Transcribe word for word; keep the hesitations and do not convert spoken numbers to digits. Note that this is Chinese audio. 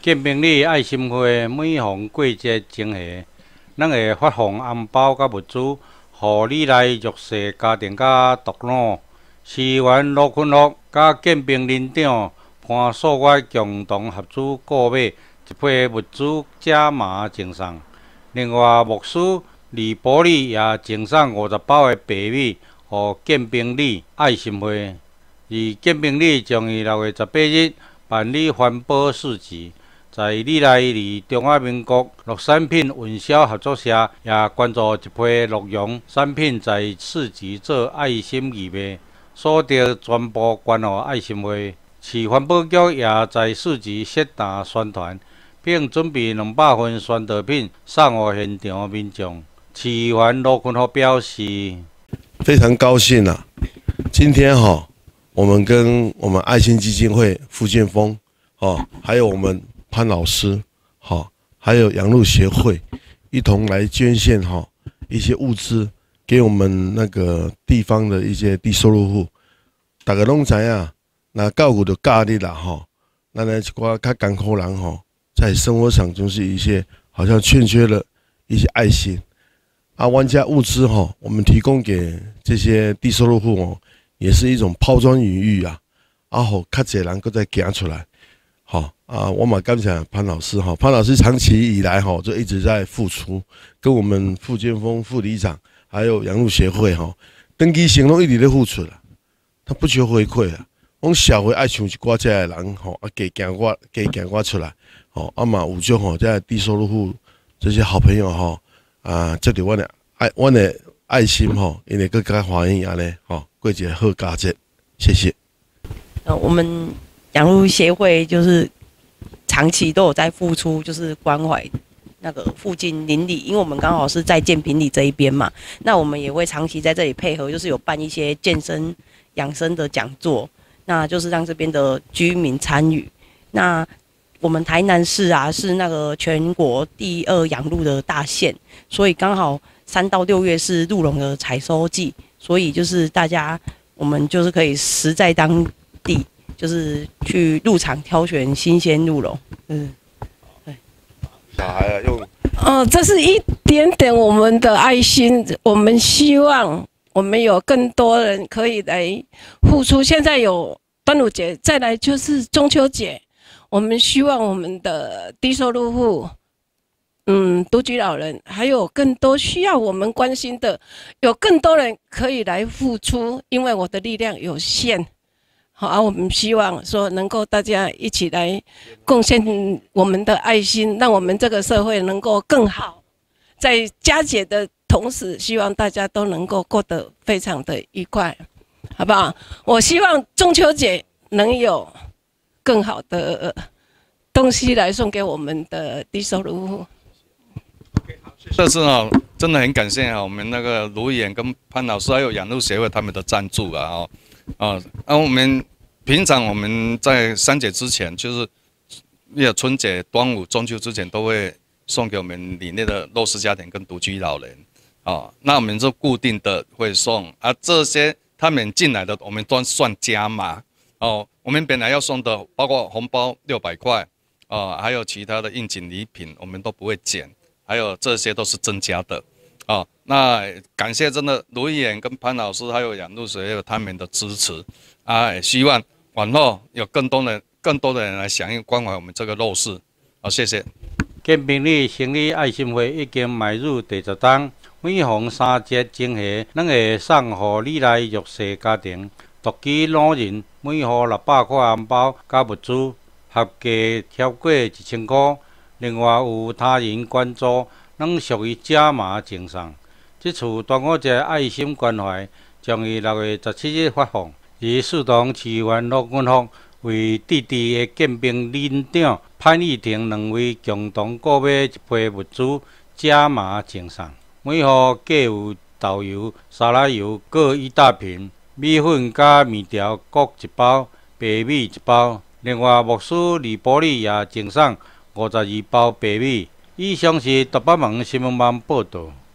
建平里爱心会每逢过节前下，咱会发放红包甲物资，互里内弱势家庭甲独老。市员罗坤福甲建平林长潘素月共同合资购买一批物资加码赠送。另外，牧师李保利也赠送五十包的白米，予建平里爱心会。而建平里将于六月十八日办理环保市集。在里内，离中华民国农产品运销合作社也关注一批洛阳产品在市集做爱心义卖，所得全部捐予爱心会。市环保局也在市集设摊宣传，并准备两百份宣导品送予现场民众。市议员罗坤福表示：“ 非常高兴啊！今天哈、哦，我们跟我们爱心基金会傅建峰哦，还有我们。”潘老师，好，还有羊肉协会，一同来捐献哈一些物资给我们那个地方的一些低收入户。大家拢知影，那教育就教你啦哈，咱呢一寡较艰苦人哈，在生活上就是一些好像欠缺了一些爱心啊。玩家物资哈，我们提供给这些低收入户哦，也是一种抛砖引玉啊，啊好，较侪人搁再行出来。好啊，我嘛感谢潘老师哈，潘老师长期以来哈就一直在付出，跟我们傅建峰副理长还有羊肉协会哈，登记行动一直在付出啦，他不求回馈啊。我社会爱像一寡这的人吼，啊加行我加行我出来，吼啊嘛有种吼这低收入户这些好朋友吼啊，接到我的爱我的爱心吼，因为更加欢迎安尼吼，过一个好佳节，谢谢。 呃，我们。羊肉协会就是长期都有在付出，就是关怀那个附近邻里，因为我们刚好是在建平里这一边嘛，那我们也会长期在这里配合，就是有办一些健身养生的讲座，那就是让这边的居民参与。那我们台南市啊是那个全国第二养鹿的大县，所以刚好三到六月是鹿茸的采收季，所以就是大家我们就是可以实在当地。就是去鹿场挑选新鲜鹿茸，嗯，对。 小孩啊，用哦，这是一点点我们的爱心，我们希望我们有更多人可以来付出。现在有端午节，再来就是中秋节，我们希望我们的低收入户，嗯，独居老人，还有更多需要我们关心的，有更多人可以来付出，因为我的力量有限。好啊，我们希望说能够大家一起来贡献我们的爱心，让我们这个社会能够更好。在佳节的同时，希望大家都能够过得非常的愉快，好不好？我希望中秋节能有更好的东西来送给我们的低收入户。 这次啊，真的很感谢啊，我们那个卢演跟潘老师还有养鹿协会他们的赞助啊，哦。啊，那、啊、我们平常我们在三节之前，就是那个春节、端午、中秋之前，都会送给我们里面的弱势家庭跟独居老人啊。那我们就固定的会送，啊，这些他们进来的，我们都算加码哦。我们本来要送的，包括红包六百块啊，还有其他的应景礼品，我们都不会减，还有这些都是增加的。哦，那感谢真的卢议员跟潘老师还有养鹿协会他们的支持啊，也希望往后有更多人、更多的人来响应关怀我们这个弱势。好，谢谢。 建平里成立爱心会已经迈入第十档，每逢三节前下，咱会送予里内弱势家庭、独居老人，每户六百块红包加物资，合计超过一千块。另外有他人捐助。拢属于加码赠送。这次端午节爱心关怀将于六月十七日发放。而视同市议员罗坤福为弟弟的建平林长潘义庭两位共同购买一批物资加码赠送。每户各有豆油、沙拉油各一大瓶，米粉加面条各一包，白米一包。另外，牧师李保利也赠送五十二包白米。以上是台北网新闻网报道。